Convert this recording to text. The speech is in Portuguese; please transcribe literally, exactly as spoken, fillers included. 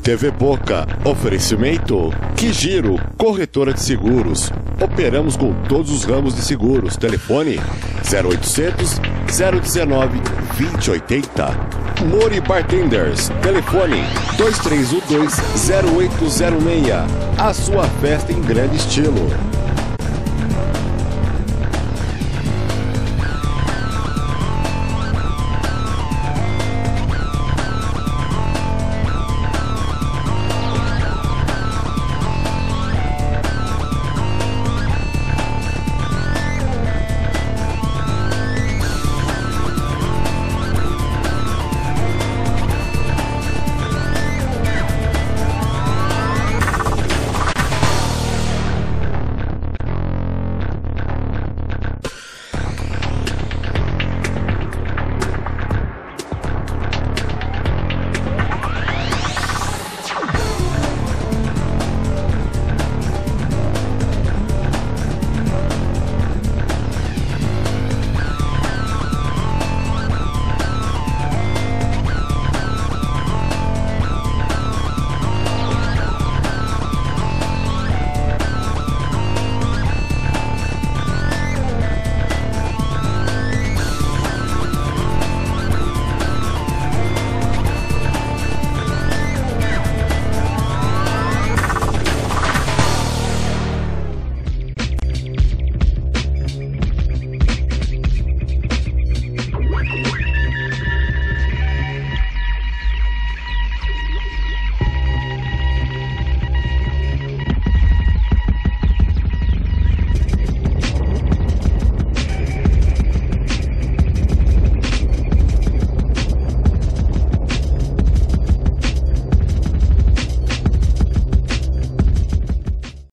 T V Boca, oferecimento Que Giro, corretora de seguros. Operamos com todos os ramos de seguros. Telefone zero oitocentos, zero dezenove, vinte oitenta. Mori Bartenders, telefone dois três um dois, zero oito zero seis. A sua festa em grande estilo.